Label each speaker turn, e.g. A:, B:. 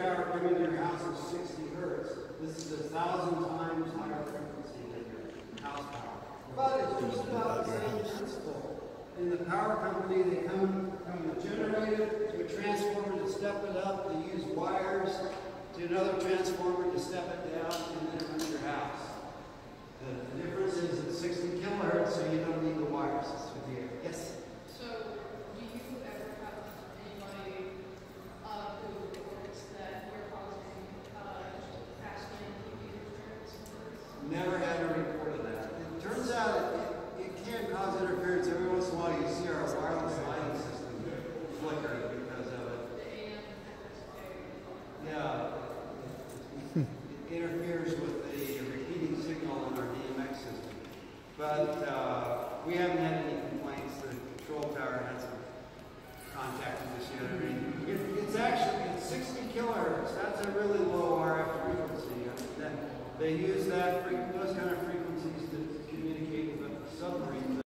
A: tower coming to your house is 60 hertz. This is 1,000 times higher frequency than your house power. But it's just about the same principle. In the power company, they come from a generator to a transformer to step it up. They use wires to another transformer to step it down, and then it runs your house. The difference is it's 60 kilohertz, so you don't need the wires. It's with the air. Yes?
B: So, do you ever have anybody who reports that you're causing fast lane TV interference?
A: Never had a report of that. It turns out it can cause interference. Every once in a while you see our wireless lighting system flicker because of it.
B: The AM FSK.
A: Yeah. It interferes with the repeating signal in our DMX system. But we haven't had any complaints. The control tower hasn't contacted us yet. I mean, it's 60 kilohertz. That's a really low RF frequency. They use those kind of frequencies to communicate with submarines.